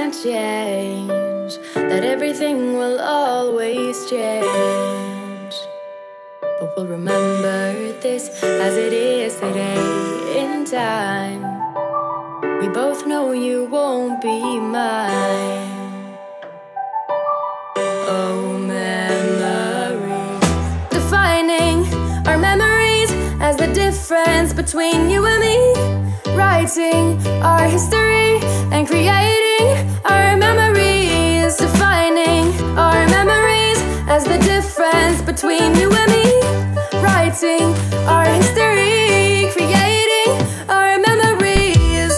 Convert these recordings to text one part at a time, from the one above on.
can't change, that everything will always change. But we'll remember this as it is today in time. We both know you won't be mine. Oh, memories, defining our memories as the difference between you and me, writing our history and creating our memories, defining our memories as the difference between you and me, writing our history, creating our memories.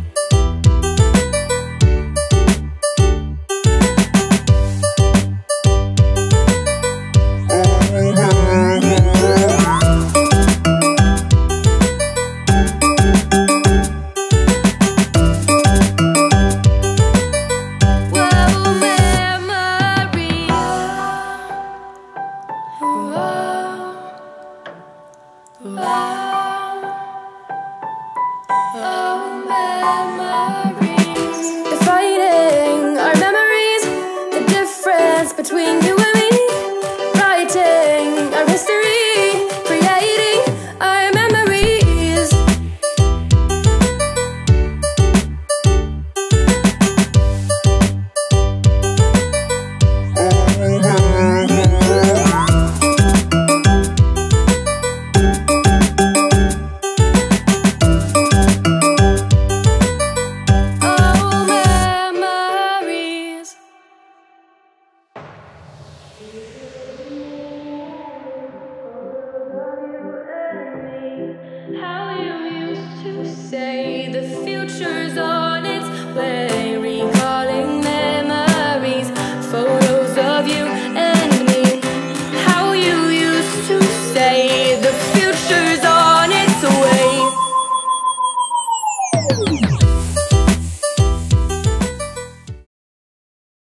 Oh, memories, defining our memories, the difference between you and me, writing our history, creating our memories. How you used to say the future's all